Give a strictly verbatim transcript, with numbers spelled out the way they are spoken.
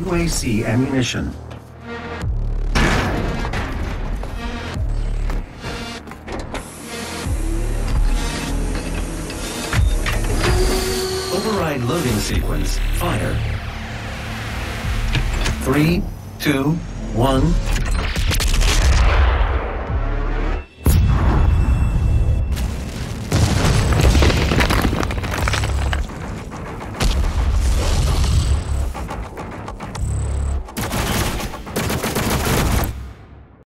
U A C ammunition. Override loading sequence. Fire. Three, two, one.